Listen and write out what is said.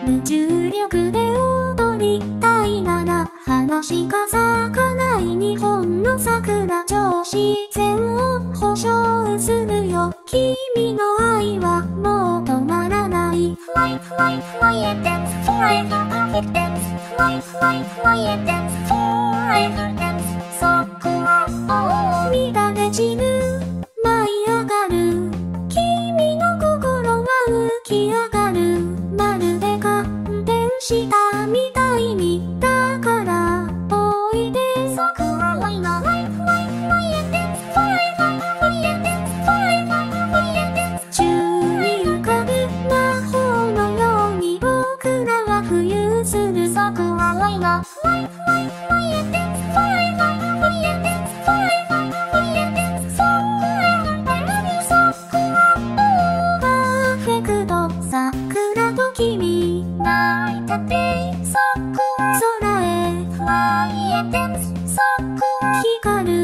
無重力で踊りたいなら話が咲かない日本の桜超自然を保証するよ。君の愛はもう止まらない。 Fly fly fly and dance forever perfect dance Fly fly fly and dance forever dance 桜を乱れ散る舞い上がる君の心は浮き上がるまるで感電したみたいにだからおいで桜は今 Fly fly fly and dance forever fly and dance forever fly and dance 宙に浮かぶ魔法のように僕らは浮遊する桜は今 Fly fly fly and dance forever fly and dance forever fly and dance foreverパーフェクト桜と君泣いたって桜空へ Fly and dance 桜光る